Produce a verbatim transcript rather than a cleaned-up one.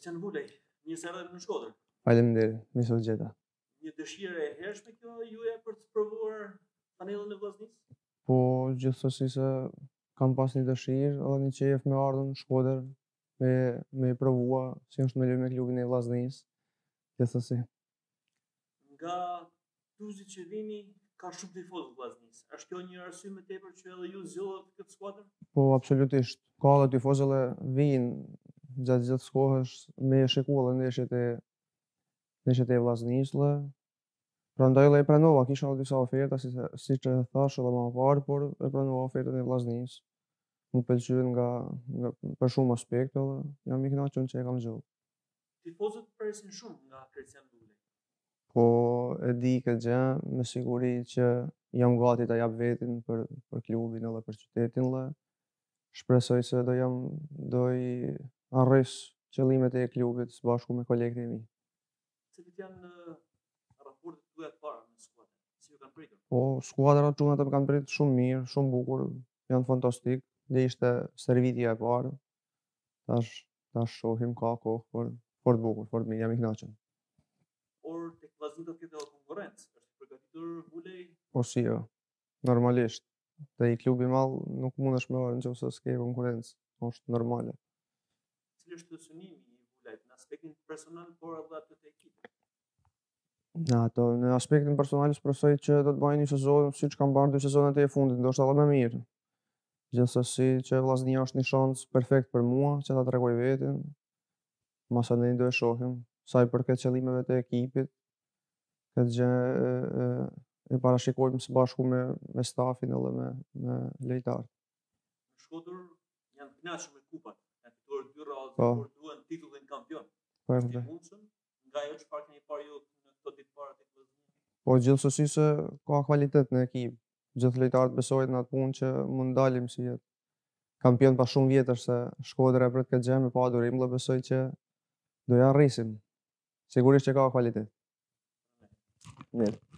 Kristian Vulej, mirë se erdhe në Shkodër. Faleminderit, mirë se u gjeta. Një dëshirë e hershme kjo juaj për të provuar panellën e vllaznisë? Po gjithsesi se kam pas një dëshirë edhe një qejf me ardhur në Shkodër me me provua si është me lujë me klubin e vllaznisë. Gjithsesi. Nga tuzit që vini ka shumë tifozë vllaznisë. Është kjo një arsye më tepër që edhe ju zgjodhet këtë skuadër? Po absolutisht. Ka edhe tifozë që vinë gjatë gjithë kohës me shikuar edhe ndeshjet e ndeshjet e vllaznisë dhe prandaj edhe e pranova, kisha edhe disa oferta si siç e thash edhe më parë, por e pranova ofertën e vllaznisë. Më pëlqyen nga, nga për shumë aspekte dhe jam i kënaqur që e kam zgjuar. Tifozët presin shumë nga Kristian Vulej. Po e di këtë gjë me siguri që jam gati ta jap veten për për klubin edhe për qytetin dhe shpresoj se do jam do i arris qëllimet e klubit së bashku me kolegët e mi. Cilit janë raportet tuaja të para në skuadër? Si ju kanë pritur? Po skuadra çunat e kanë pritur shumë mirë, shumë bukur, janë fantastik. Dhe ishte servitja e parë. Tash tash shohim ka kohë, por fort bukur, fort mirë, jam i kënaqur. Por tek vllaznia do të ketë edhe konkurrencë. Është i përgatitur Vulej? Po si jo, normalisht. Te i klubi i madh nuk mundesh me orë nëse s'ke konkurrencë, është normale. Cili është synimi i Vulejt në aspektin personal por edhe atë të ekipit? Në ato, në aspektin personal shpresoj që do të bëjë një sezon siç kanë bërë dy sezonet e fundit, ndoshta edhe më mirë. Gjithsesi që vllaznia është një shans perfekt për mua që ta tregoj veten. Masanëri do e shohim. Sa i përket qëllimeve të ekipit, këtë gjë e, e, e parashikojmë së bashku me me stafin edhe me me lojtarët. Në Shkodër janë të kënaqur me kupat. Kanë fituar dy radhë, Po. por duan titullin kampion. Po e Është i kuptoj. mundshëm nga ajo çfarë keni parë ju në këto ditë para tek vllaznia? Po gjithsesi se ka kvalitet në ekip. Gjithë lojtarët besojnë në atë punë që mund dalim si jetë kampion pas shumë vjetësh se Shkodra e pret këtë gjë me pa durim dhe besoj që do ja arrisim. Sigurisht që ka kvalitet. Mirë.